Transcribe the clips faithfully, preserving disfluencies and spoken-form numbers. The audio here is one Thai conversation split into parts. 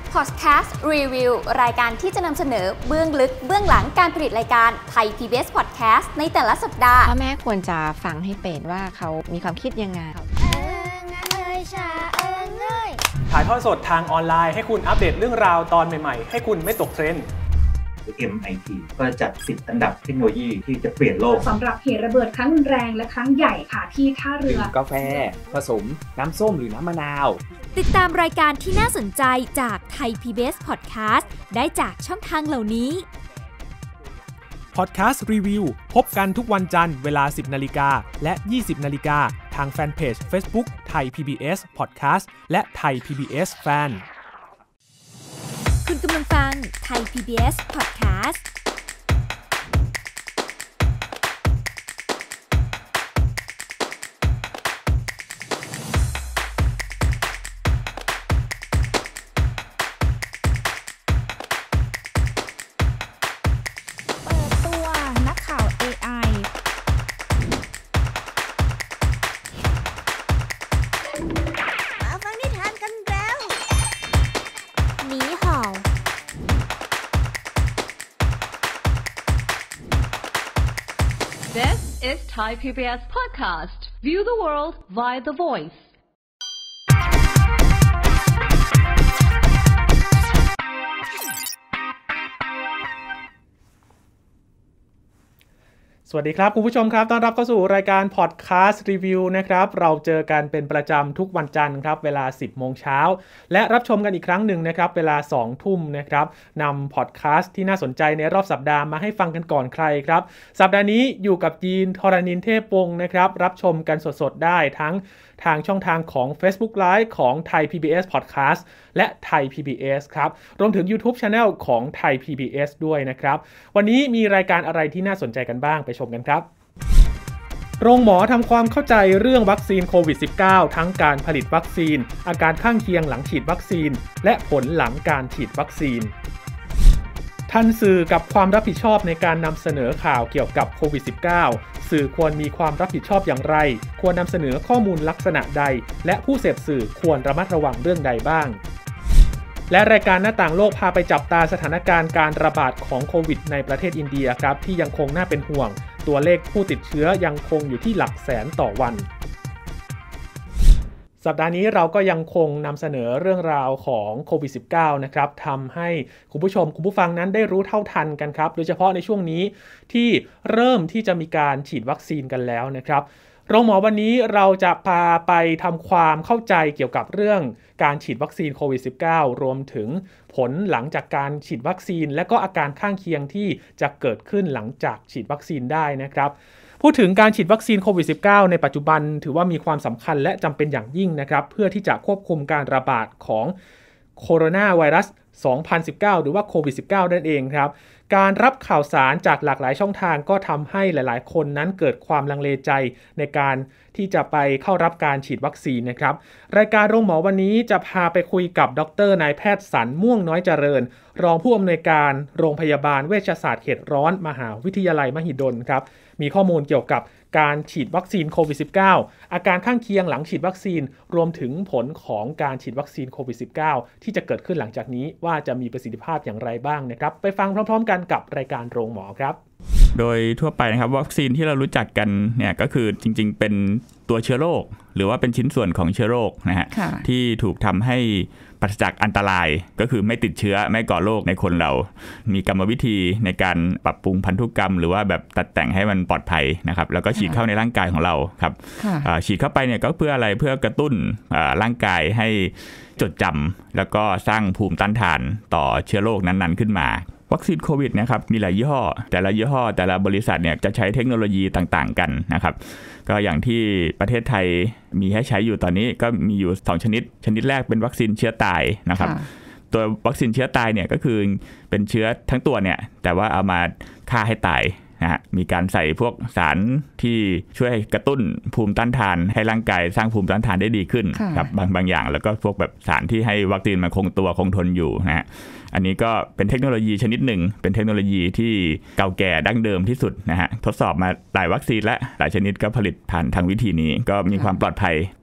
Podcast Review รายการที่จะนำเสนอเบื้องลึกเบื้องหลังการผลิตรายการไทย พี บี เอส Podcast ในแต่ละสัปดาห์พ่อแม่ควรจะฟังให้เป็นว่าเขามีความคิดยังไงถ่ายทอดสดทางออนไลน์ให้คุณอัปเดตเรื่องราวตอนใหม่ๆให้คุณไม่ตกเทรนด์เอ็ม ไอ ที ก็จัดสิบอันดับเทคโนโลยีที่จะเปลี่ยนโลกสำหรับเหตุระเบิดครั้งรุนแรงและครั้งใหญ่ค่ะที่ท่าเรือกาแฟผสมน้ำส้มหรือน้ำมะนาวติดตามรายการที่น่าสนใจจากไทย พี บี เอส Podcast ได้จากช่องทางเหล่านี้ Podcast Review พบกันทุกวันจันทร์เวลา สิบนาฬิกา และ ยี่สิบนาฬิกาทางแฟนเพจ Facebook ไทย พี บี เอส Podcast และไทย พี บี เอส Fan คุณกำลังฟังไทย พี บี เอส Podcast This is Thai พี บี เอส Podcast. View the world via the voice. สวัสดีครับคุณผู้ชมครับต้อนรับเข้าสู่รายการ Podcast Review นะครับเราเจอกันเป็นประจำทุกวันจันทร์ครับเวลา สิบโมงเช้าและรับชมกันอีกครั้งหนึ่งนะครับเวลา สองทุ่มนะครับนำ Podcast ที่น่าสนใจในรอบสัปดาห์มาให้ฟังกันก่อนใครครับสัปดาห์นี้อยู่กับยีนธรณินทร์เทพวงศ์นะครับรับชมกันสดๆได้ทั้งทางช่องทางของ Facebook Live ของไทย พี บี เอส Podcast และไทย พี บี เอส ครับรวมถึง YouTube Channel ของไทย พี บี เอส ด้วยนะครับวันนี้มีรายการอะไรที่น่าสนใจกันบ้างไปชมกันครับโรงหมอทำความเข้าใจเรื่องวัคซีนโควิด สิบเก้า ทั้งการผลิตวัคซีนอาการข้างเคียงหลังฉีดวัคซีนและผลหลังการฉีดวัคซีนทันสื่อกับความรับผิดชอบในการนำเสนอข่าวเกี่ยวกับโควิด สิบเก้า สื่อควรมีความรับผิดชอบอย่างไรควรนำเสนอข้อมูลลักษณะใดและผู้เสพสื่อควรระมัดระวังเรื่องใดบ้างและรายการหน้าต่างโลกพาไปจับตาสถานการณ์การระบาดของโควิดในประเทศอินเดียครับที่ยังคงน่าเป็นห่วงตัวเลขผู้ติดเชื้อยังคงอยู่ที่หลักแสนต่อวันสัปดาห์นี้เราก็ยังคงนำเสนอเรื่องราวของโควิด สิบเก้า นะครับทำให้คุณผู้ชมคุณผู้ฟังนั้นได้รู้เท่าทันกันครับโดยเฉพาะในช่วงนี้ที่เริ่มที่จะมีการฉีดวัคซีนกันแล้วนะครับโรงหมอวันนี้เราจะพาไปทำความเข้าใจเกี่ยวกับเรื่องการฉีดวัคซีนโควิด สิบเก้า รวมถึงผลหลังจากการฉีดวัคซีนและก็อาการข้างเคียงที่จะเกิดขึ้นหลังจากฉีดวัคซีนได้นะครับพูดถึงการฉีดวัคซีนโควิด สิบเก้า ในปัจจุบันถือว่ามีความสำคัญและจำเป็นอย่างยิ่งนะครับเพื่อที่จะควบคุมการระบาดของโคโรนาไวรัส สองพันสิบเก้า หรือว่าโควิด สิบเก้า นั่นเองครับการรับข่าวสารจากหลากหลายช่องทางก็ทำให้หลายๆคนนั้นเกิดความลังเลใจในการที่จะไปเข้ารับการฉีดวัคซีนนะครับรายการโรงหมอวันนี้จะพาไปคุยกับดร.นายแพทย์สันม่วงน้อยเจริญรองผู้อำนวยการโรงพยาบาลเวชศาสตร์เขตร้อนมหาวิทยาลัยมหิดลครับมีข้อมูลเกี่ยวกับการฉีดวัคซีนโควิด สิบเก้า อาการข้างเคียงหลังฉีดวัคซีนรวมถึงผลของการฉีดวัคซีนโควิด สิบเก้า ที่จะเกิดขึ้นหลังจากนี้ว่าจะมีประสิทธิภาพอย่างไรบ้างนะครับไปฟังพร้อมๆกันกับรายการโรงหมอครับโดยทั่วไปนะครับวัคซีนที่เรารู้จักกันเนี่ยก็คือจริงๆเป็นตัวเชื้อโรคหรือว่าเป็นชิ้นส่วนของเชื้อโรคนะฮะที่ถูกทำให้ปราศจากอันตรายก็คือไม่ติดเชื้อไม่ก่อโรคในคนเรามีกรรมวิธีในการปรับปรุงพันธุกรรมหรือว่าแบบตัดแต่งให้มันปลอดภัยนะครับแล้วก็ฉีดเข้าในร่างกายของเราครับฉีดเข้าไปเนี่ยก็เพื่ออะไรเพื่อกระตุ้นร่างกายให้จดจำแล้วก็สร้างภูมิต้านทานต่อเชื้อโรคนั้นๆขึ้นมาวัคซีนโควิดนะครับมีหลายยี่ห้อแต่ละยี่ห้อแต่ละบริษัทเนี่ยจะใช้เทคโนโลยีต่างๆกันนะครับก็อย่างที่ประเทศไทยมีให้ใช้อยู่ตอนนี้ก็มีอยู่สองชนิดชนิดแรกเป็นวัคซีนเชื้อตายนะครับตัววัคซีนเชื้อตายเนี่ยก็คือเป็นเชื้อทั้งตัวเนี่ยแต่ว่าเอามาฆ่าให้ตายนะฮะมีการใส่พวกสารที่ช่วยกระตุ้นภูมิต้านทานให้ร่างกายสร้างภูมิต้านทานได้ดีขึ้นครับบางบางอย่างแล้วก็พวกแบบสารที่ให้วัคซีนมันคงตัวคงทนอยู่นะฮะอันนี้ก็เป็นเทคโนโลยีชนิดหนึ่งเป็นเทคโนโลยีที่เก่าแก่ดั้งเดิมที่สุดนะฮะทดสอบมาหลายวัคซีนและหลายชนิดก็ผลิตผ่านทางวิธีนี้ก็มีความปลอดภัย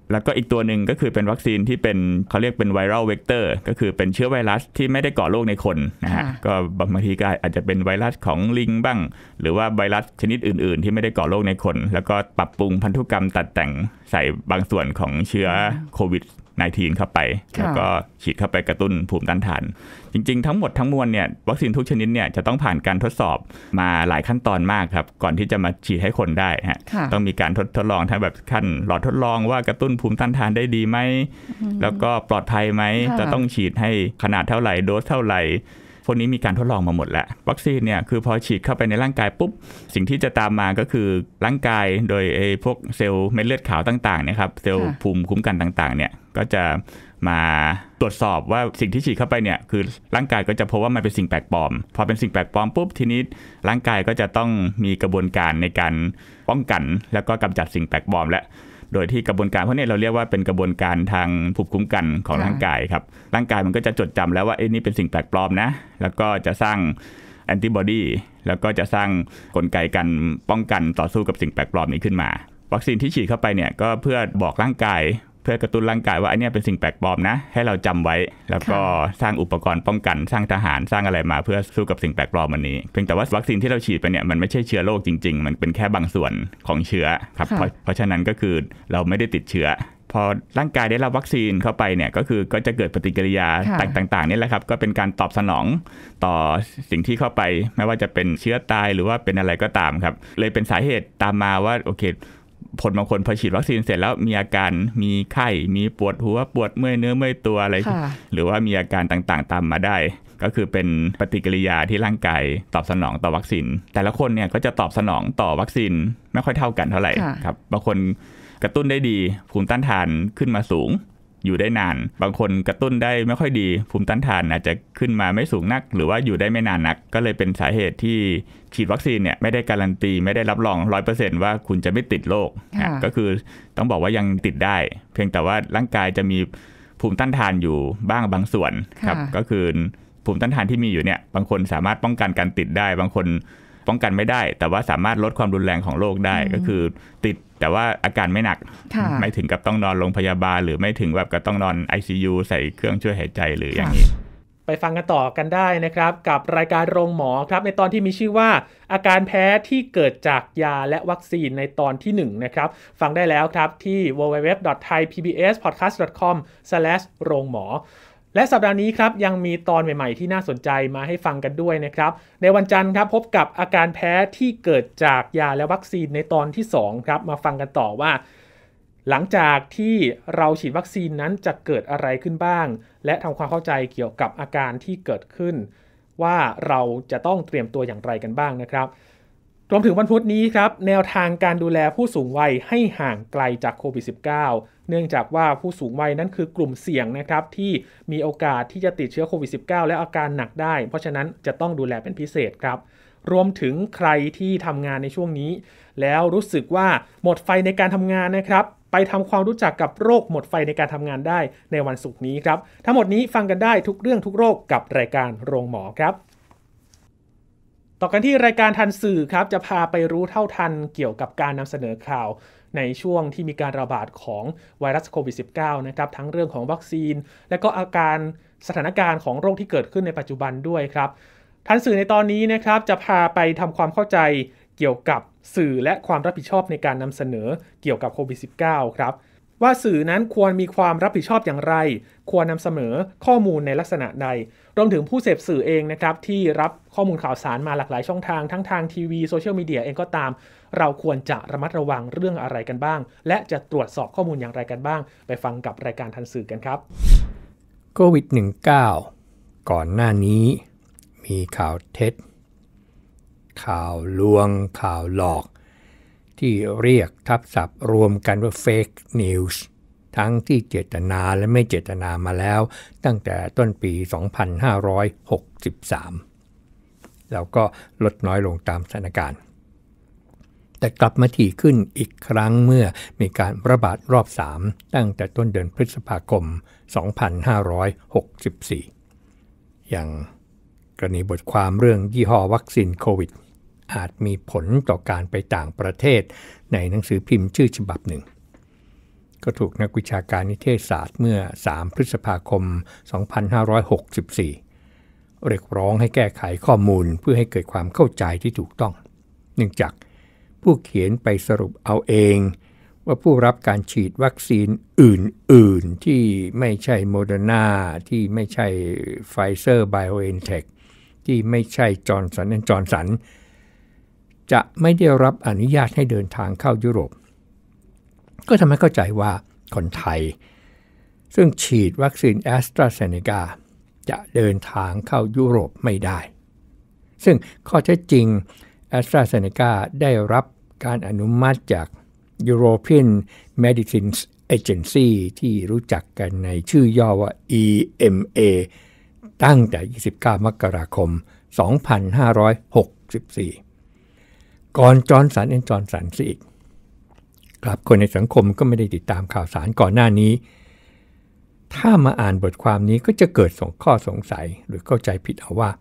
แล้วก็อีกตัวหนึ่งก็คือเป็นวัคซีนที่เป็นเขาเรียกเป็นไวรัลเวกเตอร์ก็คือเป็นเชื้อไวรัสที่ไม่ได้ก่อโรคในคนนะฮะก็บางทีก็อาจจะเป็นไวรัสของลิงบ้างหรือว่าไวรัสชนิดอื่นๆที่ไม่ได้ก่อโรคในคนแล้วก็ปรับปรุงพันธุกรรมตัดแต่งใส่บางส่วนของเชื้อโควิดสิบเก้า เข้าไปแล้วก็ฉีดเข้าไปกระตุ้นภูมิต้านทานจริงๆทั้งหมดทั้งมวลเนี่ยวัคซีนทุกชนิดเนี่ยจะต้องผ่านการทดสอบมาหลายขั้นตอนมากครับก่อนที่จะมาฉีดให้คนได้ฮะต้องมีการทดทดลองทั้งแบบขั้นหลอดทดลองว่ากระตุ้นภูมิต้านทานได้ดีไหมแล้วก็ปลอดภัยไหมจะต้องฉีดให้ขนาดเท่าไหร่โดสเท่าไหร่พวกนี้มีการทดลองมาหมดแล้ววัคซีนเนี่ยคือพอฉีดเข้าไปในร่างกายปุ๊บสิ่งที่จะตามมาก็คือร่างกายโดยไอ้พวกเซลล์เม็ดเลือดขาวต่างๆนะครับเซลล์ภูมิคุ้มกันต่างๆเนี่ยก็จะมาตรวจสอบว่าสิ่งที่ฉีดเข้าไปเนี่ยคือร่างกายก็จะพบว่ามันเป็นสิ่งแปลกปลอมพอเป็นสิ่งแปลกปลอมปุ๊บทีนี้ร่างกายก็จะต้องมีกระบวนการในการป้องกันแล้วก็กำจัดสิ่งแปลกปลอมและโดยที่กระบวนการพวกนี้เราเรียกว่าเป็นกระบวนการทางภูมิคุ้มกันของร่างกายครับร่างกายมันก็จะจดจำแล้วว่าเอ้นี่เป็นสิ่งแปลกปลอมนะแล้วก็จะสร้างแอนติบอดีแล้วก็จะสร้างกลไกการป้องกันต่อสู้กับสิ่งแปลกปลอมนี้ขึ้นมาวัคซีนที่ฉีดเข้าไปเนี่ยก็เพื่อบอกร่างกายเพื่อกระตุ้นร่างกายว่าไอ้นี่เป็นสิ่งแปลกปลอมนะให้เราจำไว้แล้วก็สร้างอุปกรณ์ป้องกันสร้างทหารสร้างอะไรมาเพื่อสู้กับสิ่งแปลกปลอมอันนี้เพียงแต่ว่าวัคซีนที่เราฉีดไปเนี่ยมันไม่ใช่เชื้อโรคจริงๆมันเป็นแค่บางส่วนของเชื้อครับเพราะเพราะฉะนั้นก็คือเราไม่ได้ติดเชื้อพอร่างกายได้รับวัคซีนเข้าไปเนี่ยก็คือก็จะเกิดปฏิกิริยาต่างๆนี่แหละครับก็เป็นการตอบสนองต่อสิ่งที่เข้าไปไม่ว่าจะเป็นเชื้อตายหรือว่าเป็นอะไรก็ตามครับเลยเป็นสาเหตุตามมาว่าโอเคคนบางคนพอฉีดวัคซีนเสร็จแล้วมีอาการมีไข้มีปวดหัวปวดเมื่อยเนื้อเมื่อยตัวอะไรหรือว่ามีอาการต่างๆตามมาได้ก็คือเป็นปฏิกิริยาที่ร่างกายตอบสนองต่อวัคซีนแต่ละคนเนี่ยก็จะตอบสนองต่อวัคซีนไม่ค่อยเท่ากันเท่าไหร่ครับบางคนกระตุ้นได้ดีภูมิต้านทานขึ้นมาสูงอยู่ได้นานบางคนกระตุ้นได้ไม่ค่อยดีภูมิต้านทานอาจจะขึ้นมาไม่สูงนักหรือว่าอยู่ได้ไม่นานนักก็เลยเป็นสาเหตุที่ฉีดวัคซีนเนี่ยไม่ได้การันตีไม่ได้รับรอง ร้อยเปอร์เซ็นต์ ว่าคุณจะไม่ติดโรคก็คือต้องบอกว่ายังติดได้เพียงแต่ว่าร่างกายจะมีภูมิต้านทานอยู่บ้างบางส่วนครับก็คือภูมิต้านทานที่มีอยู่เนี่ยบางคนสามารถป้องกันการติดได้บางคนป้องกันไม่ได้แต่ว่าสามารถลดความรุนแรงของโรคได้ก็คือติดแต่ว่าอาการไม่หนักไม่ถึงกับต้องนอนโรงพยาบาลหรือไม่ถึงแบบกับต้องนอน ไอ ซี ยู ใส่เครื่องช่วยหายใจหรืออย่างนี้ไปฟังกันต่อกันได้นะครับกับรายการโรงหมอครับในตอนที่มีชื่อว่าอาการแพ้ที่เกิดจากยาและวัคซีนในตอนที่หนึ่งนะครับฟังได้แล้วครับที่ ดับเบิลยู ดับเบิลยู ดับเบิลยู ดอท ไทย พี บี เอส พอดแคสต์ ดอท คอม สแลช โรงหมอและสัปดาห์นี้ครับยังมีตอนใหม่ๆที่น่าสนใจมาให้ฟังกันด้วยนะครับในวันจันทร์ครับพบกับอาการแพ้ที่เกิดจากยาและวัคซีนในตอนที่สองครับมาฟังกันต่อว่าหลังจากที่เราฉีดวัคซีนนั้นจะเกิดอะไรขึ้นบ้างและทำความเข้าใจเกี่ยวกับอาการที่เกิดขึ้นว่าเราจะต้องเตรียมตัวอย่างไรกันบ้างนะครับรวมถึงวันพุธนี้ครับแนวทางการดูแลผู้สูงวัยให้ห่างไกลจากโควิด สิบเก้า เนื่องจากว่าผู้สูงวัยนั้นคือกลุ่มเสี่ยงนะครับที่มีโอกาสที่จะติดเชื้อโควิด สิบเก้า และอาการหนักได้เพราะฉะนั้นจะต้องดูแลเป็นพิเศษครับรวมถึงใครที่ทำงานในช่วงนี้แล้วรู้สึกว่าหมดไฟในการทำงานนะครับไปทำความรู้จักกับโรคหมดไฟในการทำงานได้ในวันศุกร์นี้ครับทั้งหมดนี้ฟังกันได้ทุกเรื่องทุกโรคกับรายการโรงหมอครับต่อกันที่รายการทันสื่อครับจะพาไปรู้เท่าทันเกี่ยวกับการนำเสนอข่าวในช่วงที่มีการระบาดของไวรัสโควิด สิบเก้า นะครับทั้งเรื่องของวัคซีนและก็อาการสถานการณ์ของโรคที่เกิดขึ้นในปัจจุบันด้วยครับทันสื่อในตอนนี้นะครับจะพาไปทำความเข้าใจเกี่ยวกับสื่อและความรับผิดชอบในการนำเสนอเกี่ยวกับโควิด สิบเก้า ครับว่าสื่อนั้นควรมีความรับผิดชอบอย่างไรควรนำเสนอข้อมูลในลักษณะใดรวมถึงผู้เสพสื่อเองนะครับที่รับข้อมูลข่าวสารมาหลากหลายช่องทางทั้งทางทีวีโซเชียลมีเดียเองก็ตามเราควรจะระมัดระวังเรื่องอะไรกันบ้างและจะตรวจสอบข้อมูลอย่างไรกันบ้างไปฟังกับรายการทันสื่อกันครับโควิด สิบเก้า ก่อนหน้านี้มีข่าวเท็จข่าวลวงข่าวหลอกที่เรียกทับศัพท์รวมกันว่า Fake News ทั้งที่เจตนาและไม่เจตนามาแล้วตั้งแต่ต้นปี สองพันห้าร้อยหกสิบสาม แล้วก็ลดน้อยลงตามสถานการณ์แต่กลับมาถี่ขึ้นอีกครั้งเมื่อมีการระบาดรอบสามตั้งแต่ต้นเดือนพฤษภาคม สองพันห้าร้อยหกสิบสี่ อย่างกรณีบทความเรื่องยี่ห้อวัคซีนโควิดอาจมีผลต่อการไปต่างประเทศในหนังสือพิมพ์ชื่อฉบับหนึ่งก็ถูกนักวิชาการนิเทศศาสตร์เมื่อสามพฤษภาคมสองพันห้าร้อยหกสิบสี่เรียกร้องให้แก้ไขข้อมูลเพื่อให้เกิดความเข้าใจที่ถูกต้องเนื่องจากผู้เขียนไปสรุปเอาเองว่าผู้รับการฉีดวัคซีนอื่นๆที่ไม่ใช่โมเดอร์นาที่ไม่ใช่ไฟเซอร์ไบโอเอ็นเทคที่ไม่ใช่จอห์นสันแอนด์จอห์นสันจะไม่ได้รับอนุญาตให้เดินทางเข้ายุโรปก็ทำให้เข้าใจว่าคนไทยซึ่งฉีดวัคซีนแอสตราเซเนกาจะเดินทางเข้ายุโรปไม่ได้ซึ่งข้อเท็จจริงแอสตราเซเนกาได้รับการอนุมัติจาก European Medicines Agency ที่รู้จักกันในชื่อย่อว่า อี เอ็ม เอ ตั้งแต่ยี่สิบเก้ามกราคมสองพันห้าร้อยหกสิบสี่ก่อนจอห์นสันแอนด์จอห์นสันซะอีกครับคนในสังคมก็ไม่ได้ติดตามข่าวสารก่อนหน้านี้ถ้ามาอ่านบทความนี้ก็จะเกิดส่งข้อสงสัยหรือเข้าใจผิดเอาว่า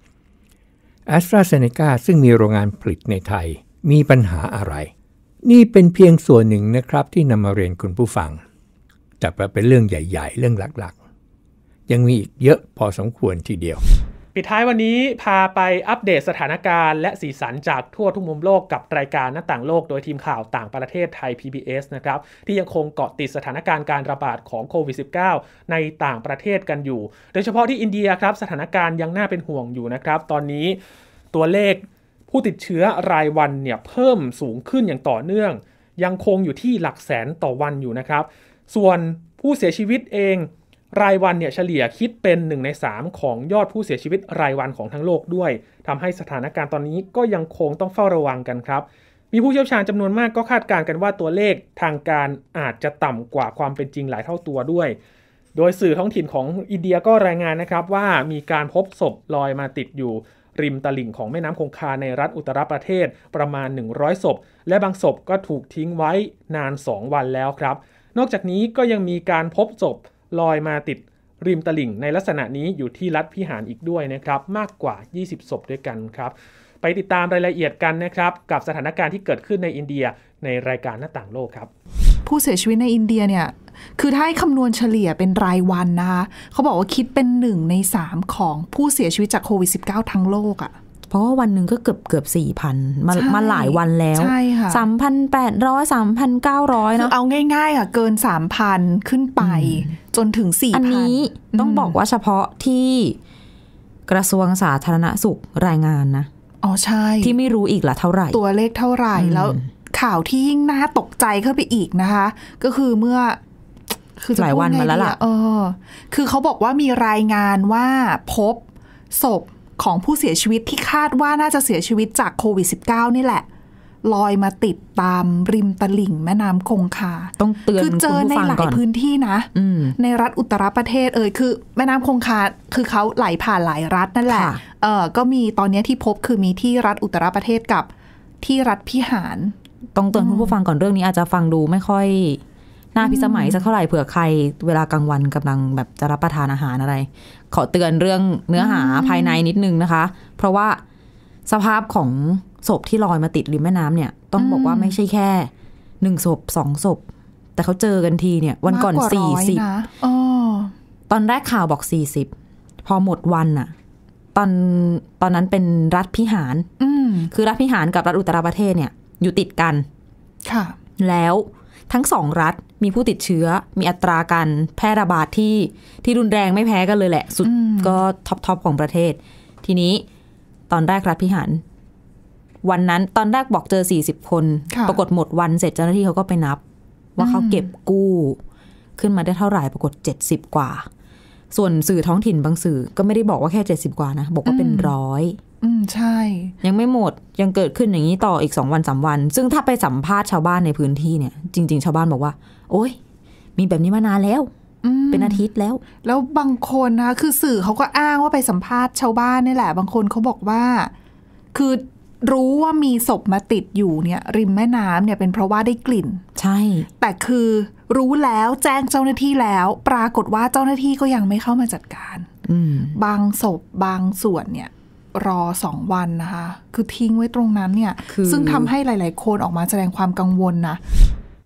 AstraZeneca ซึ่งมีโรงงานผลิตในไทยมีปัญหาอะไรนี่เป็นเพียงส่วนหนึ่งนะครับที่นำมาเรียนคุณผู้ฟังแต่เป็นเรื่องใหญ่ๆเรื่องหลักๆยังมีอีกเยอะพอสมควรทีเดียวปิดท้ายวันนี้พาไปอัปเดตสถานการณ์และสีสันจากทั่วทุกมุมโลกกับรายการหน้าต่างโลกโดยทีมข่าวต่างประเทศไทย พี บี เอส นะครับที่ยังคงเกาะติดสถานการณ์การระบาดของโควิด สิบเก้า ในต่างประเทศกันอยู่โดยเฉพาะที่อินเดียครับสถานการณ์ยังน่าเป็นห่วงอยู่นะครับตอนนี้ตัวเลขผู้ติดเชื้อรายวันเนี่ยเพิ่มสูงขึ้นอย่างต่อเนื่องยังคงอยู่ที่หลักแสนต่อวันอยู่นะครับส่วนผู้เสียชีวิตเองรายวันเนี่ยเฉลี่ยคิดเป็นหนึ่งในสามของยอดผู้เสียชีวิตรายวันของทั้งโลกด้วยทำให้สถานการณ์ตอนนี้ก็ยังคงต้องเฝ้าระวังกันครับมีผู้เชี่ยวชาญจำนวนมากก็คาดการณ์กันว่าตัวเลขทางการอาจจะต่ำกว่าความเป็นจริงหลายเท่าตัวด้วยโดยสื่อท้องถิ่นของอินเดียก็รายงานนะครับว่ามีการพบศพลอยมาติดอยู่ริมตลิ่งของแม่น้ำคงคาในรัฐอุตตรประเทศประมาณหนึ่งร้อยศพและบางศพก็ถูกทิ้งไว้นานสองวันแล้วครับนอกจากนี้ก็ยังมีการพบศพลอยมาติดริมตลิ่งในลักษณะนี้อยู่ที่รัฐพิหารอีกด้วยนะครับมากกว่ายี่สิบศพด้วยกันครับไปติดตามรายละเอียดกันนะครับกับสถานการณ์ที่เกิดขึ้นในอินเดียในรายการหน้าต่างโลกครับผู้เสียชีวิตในอินเดียเนี่ยคือถ้าให้คำนวณเฉลี่ยเป็นรายวันนะคะเขาบอกว่าคิดเป็นหนึ่งในสามของผู้เสียชีวิตจากโควิด สิบเก้า ทั้งโลกอ่ะเพราะว่าวันหนึ่งก็เกือบเกือบสี่พันมามาหลายวันแล้วใช่ค่ะสามพันแปดร้อยสามพันเก้าร้อยเนาะเอาง่ายๆค่ะเกินสามพันขึ้นไปจนถึงสี่พันอันนี้ต้องบอกว่าเฉพาะที่กระทรวงสาธารณสุขรายงานนะอ๋อใช่ที่ไม่รู้อีกละเท่าไหร่ตัวเลขเท่าไหร่แล้วข่าวที่ยิ่งน่าตกใจเข้าไปอีกนะคะก็คือเมื่อคือหลายวันมาแล้วล่ะเออคือเขาบอกว่ามีรายงานว่าพบศพของผู้เสียชีวิตที่คาดว่าน่าจะเสียชีวิตจากโควิด สิบเก้า นี่แหละลอยมาติดตามริมตลิ่งแม่น้ำคงคาต้องเตือนคือเจอในหลายพื้นที่นะในรัฐอุตตรประเทศเอ่ยคือแม่น้ำคงคาคือเขาไหลผ่านหลายรัฐนั่นแหละเออก็มีตอนนี้ที่พบคือมีที่รัฐอุตตรประเทศกับที่รัฐพิหารต้องเตือนคุณผู้ฟังก่อนเรื่องนี้อาจจะฟังดูไม่ค่อยน่าพิสมัยสักเท่าไหร่เผื่อใครเวลากลางวันกำลังแบบจะรับประทานอาหารอะไรขอเตือนเรื่องเนื้อหาภายในนิดนึงนะคะเพราะว่าสภาพของศพที่ลอยมาติดริมแม่น้ำเนี่ยต้องบอกว่าไม่ใช่แค่หนึ่งศพสองศพแต่เขาเจอกันทีเนี่ยวันก่อนสี่สิบตอนแรกข่าวบอกสี่สิบพอหมดวันน่ะตอนตอนนั้นเป็นรัฐพิหารคือรัฐพิหารกับรัฐอุตตรประเทศเนี่ยอยู่ติดกันค่ะแล้วทั้งสองรัฐมีผู้ติดเชื้อมีอัตราการแพร่ระบาดที่ที่รุนแรงไม่แพ้กันเลยแหละสุดก็ท็อปทอปของประเทศทีนี้ตอนแรกรัฐพิหารวันนั้นตอนแรกบอกเจอสี่สิบคนปรากฏหมดวันเสร็จเจ้าหน้าที่เขาก็ไปนับว่าเขาเก็บกู้ขึ้นมาได้เท่าไหร่ปรากฏเจ็ดสิบกว่าส่วนสื่อท้องถิ่นบางสื่อก็ไม่ได้บอกว่าแค่เจ็ดสิบกว่านะบอกว่าเป็นร้อยอืมใช่ยังไม่หมดยังเกิดขึ้นอย่างนี้ต่ออีกสองวันสามวันซึ่งถ้าไปสัมภาษณ์ชาวบ้านในพื้นที่เนี่ยจริงๆชาวบ้านบอกว่าโอ๊ยมีแบบนี้มานานแล้วเป็นอาทิตย์แล้วแล้วบางคนนะคือสื่อเขาก็อ้างว่าไปสัมภาษณ์ชาวบ้านนี่แหละบางคนเขาบอกว่าคือรู้ว่ามีศพมาติดอยู่เนี่ยริมแม่น้ำเนี่ยเป็นเพราะว่าได้กลิ่นใช่แต่คือรู้แล้วแจ้งเจ้าหน้าที่แล้วปรากฏว่าเจ้าหน้าที่ก็ยังไม่เข้ามาจัดการบางศพบางส่วนเนี่ยรอสองวันนะคะคือทิ้งไว้ตรงนั้นเนี่ยซึ่งทำให้หลายๆคนออกมาแสดงความกังวลนะ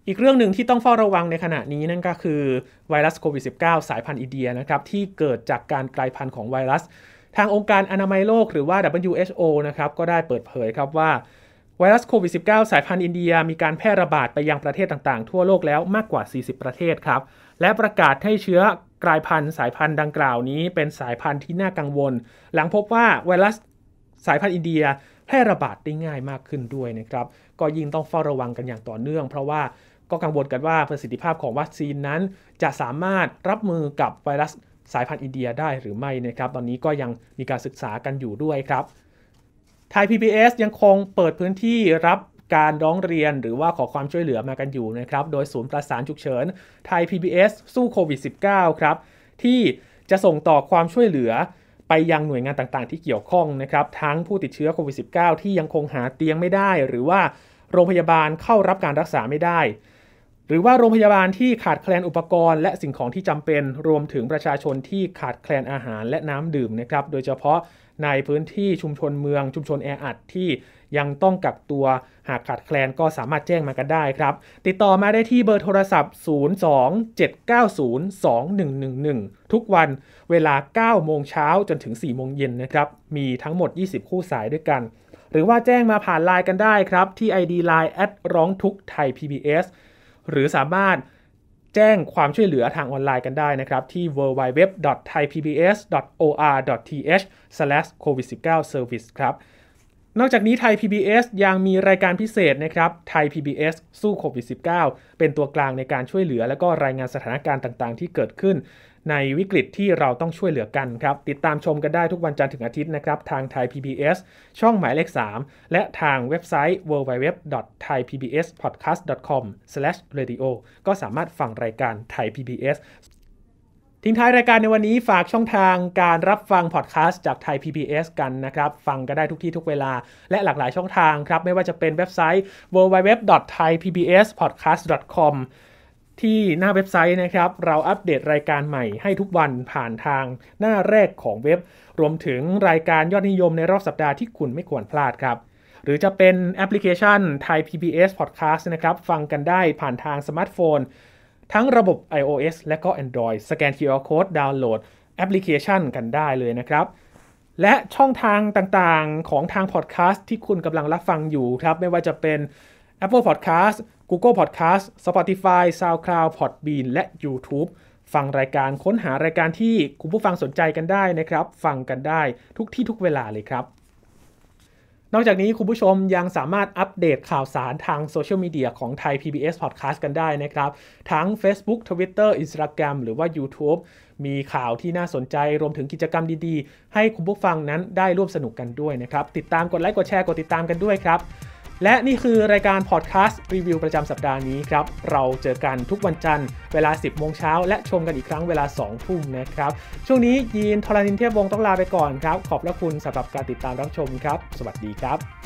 อีกเรื่องหนึ่งที่ต้องเฝ้าระวังในขณะนี้นั่นก็คือไวรัสโควิด สิบเก้า สายพันธุ์อินเดียนะครับที่เกิดจากการกลายพันธุ์ของไวรัสทางองค์การอนามัยโลกหรือว่า ดับเบิลยู เอช โอ นะครับก็ได้เปิดเผยครับว่าไวรัสโควิด สิบเก้า สายพันธุ์อินเดียมีการแพร่ระบาดไปยังประเทศต่างๆทั่วโลกแล้วมากกว่าสี่สิบประเทศครับและประกาศให้เชื้อกลายพันธุ์สายพันธุ์ดังกล่าวนี้เป็นสายพันธุ์ที่น่ากังวลหลังพบว่าไวรัสสายพันธุ์อินเดียแพร่ระบาดได้ง่ายมากขึ้นด้วยนะครับก็ยิ่งต้องเฝ้าระวังกันอย่างต่อเนื่องเพราะว่าก็กังวลกันว่าประสิทธิภาพของวัคซีนนั้นจะสามารถรับมือกับไวรัสสายพันธุ์อินเดียได้หรือไม่นะครับตอนนี้ก็ยังมีการศึกษากันอยู่ด้วยครับไทย พี บี เอส ยังคงเปิดพื้นที่รับการร้องเรียนหรือว่าขอความช่วยเหลือมากันอยู่นะครับโดยศูนย์ประสานฉุกเฉินไทย พี บี เอส สู้โควิด สิบเก้า ครับที่จะส่งต่อความช่วยเหลือไปยังหน่วยงานต่างๆที่เกี่ยวข้องนะครับทั้งผู้ติดเชื้อโควิด สิบเก้า ที่ยังคงหาเตียงไม่ได้หรือว่าโรงพยาบาลเข้ารับการรักษาไม่ได้หรือว่าโรงพยาบาลที่ขาดแคลนอุปกรณ์และสิ่งของที่จำเป็นรวมถึงประชาชนที่ขาดแคลนอาหารและน้ำดื่มนะครับโดยเฉพาะในพื้นที่ชุมชนเมืองชุมชนแออัดที่ยังต้องกักตัวหากขาดแคลนก็สามารถแจ้งมากันได้ครับติดต่อมาได้ที่เบอร์โทรศัพท์ศูนย์ สอง เจ็ด เก้า ศูนย์ สอง หนึ่ง หนึ่ง หนึ่งทุกวันเวลา เก้าโมงเช้าจนถึง สี่โมงเย็นนะครับมีทั้งหมดยี่สิบคู่สายด้วยกันหรือว่าแจ้งมาผ่าน ไลน์ กันได้ครับที่ ไอ ดี ไลน์ แอท ร้องทุกข์ไทย พี บี เอส หรือสามารถแจ้งความช่วยเหลือทางออนไลน์กันได้นะครับที่ ดับเบิลยู ดับเบิลยู ดับเบิลยู ดอท ไทย พี บี เอส ดอท โอ อาร์ ดอท ที เอช สแลช โควิด สิบเก้า เซอร์วิส ครับนอกจากนี้ไทย พี บี เอส ยังมีรายการพิเศษนะครับไทย พี บี เอส สู้โควิด สิบเก้า เป็นตัวกลางในการช่วยเหลือและก็รายงานสถานการณ์ต่างๆที่เกิดขึ้นในวิกฤตที่เราต้องช่วยเหลือกันครับติดตามชมกันได้ทุกวันจันทร์ถึงอาทิตย์นะครับทางไทย พี บี เอส ช่องหมายเลขสามและทางเว็บไซต์ ดับเบิลยู ดับเบิลยู ดับเบิลยู ดอท ไทย พี บี เอส พอดแคสต์ ดอท คอม สแลช เรดิโอ ก็สามารถฟังรายการไทย พี บี เอส ทิ้งท้ายรายการในวันนี้ฝากช่องทางการรับฟังพอดแคสต์จากไทย พี บี เอส กันนะครับฟังก็ได้ทุกที่ทุกเวลาและหลากหลายช่องทางครับไม่ว่าจะเป็นเว็บไซต์ ดับเบิลยู ดับเบิลยู ดับเบิลยู ดอท ไทย พี บี เอส พอดแคสต์ ดอท คอม ที่หน้าเว็บไซต์นะครับเราอัปเดตรายการใหม่ให้ทุกวันผ่านทางหน้าแรกของเว็บรวมถึงรายการยอดนิยมในรอบสัปดาห์ที่คุณไม่ควรพลาดครับหรือจะเป็นแอปพลิเคชัน Thai พี บี เอส Podcast นะครับฟังกันได้ผ่านทางสมาร์ทโฟนทั้งระบบ iOS และก็ Android สแกน คิว อาร์ Code ดาวน์โหลดแอปพลิเคชันกันได้เลยนะครับและช่องทางต่างๆของทาง Podcast ที่คุณกำลังรับฟังอยู่ครับไม่ว่าจะเป็น Apple Podcast Google Podcast Spotify SoundCloud Podbean และ YouTube ฟังรายการค้นหารายการที่คุณผู้ฟังสนใจกันได้นะครับฟังกันได้ทุกที่ทุกเวลาเลยครับนอกจากนี้คุณผู้ชมยังสามารถอัปเดตข่าวสารทางโซเชียลมีเดียของไทย พี บี เอส Podcast กันได้นะครับทั้ง Facebook Twitter Instagram หรือว่า YouTube มีข่าวที่น่าสนใจรวมถึงกิจกรรมดีๆให้คุณผู้ฟังนั้นได้ร่วมสนุกกันด้วยนะครับติดตามกดไลค์กดแชร์กดติดตามกันด้วยครับและนี่คือรายการพอดแคสต์รีวิวประจำสัปดาห์นี้ครับเราเจอกันทุกวันจันทร์เวลา สิบโมงเช้าและชมกันอีกครั้งเวลา สองทุ่มนะครับช่วงนี้ยีนทรณินเทพวงศ์ต้องลาไปก่อนครับขอบพระคุณสำหรับการติดตามรับชมครับสวัสดีครับ